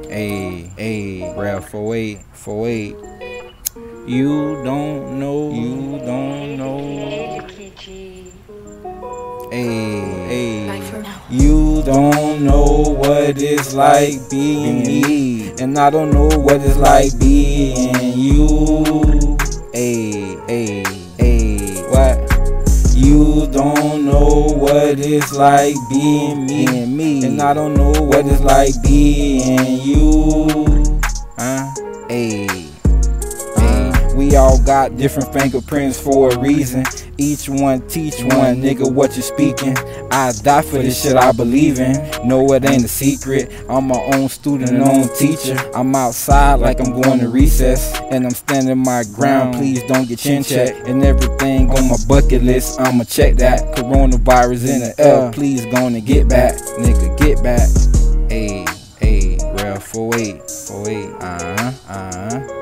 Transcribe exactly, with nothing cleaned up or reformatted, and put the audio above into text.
Ayy, ayy, rap four eight, four eight. You don't know, you don't know. Ayy, ayy. You don't know what it's like being me, and I don't know what it's like being you. Ayy, ayy, ayy. What? You don't know what it's like being me, and me, and I don't know what it's like being you. Huh? Ayy. Uh, we all got different fingerprints for a reason. Each one teach one, nigga, what you speaking. I die for this shit I believe in. No, it ain't a secret. I'm my own student and own teacher. I'm outside like I'm going to recess, and I'm standing my ground. Please don't get chin checked. And everything on my bucket list, I'ma check that. Coronavirus in the air, please gonna get back, nigga, get back. Ayy, ayy, real four eight, four eight. Uh huh, uh huh.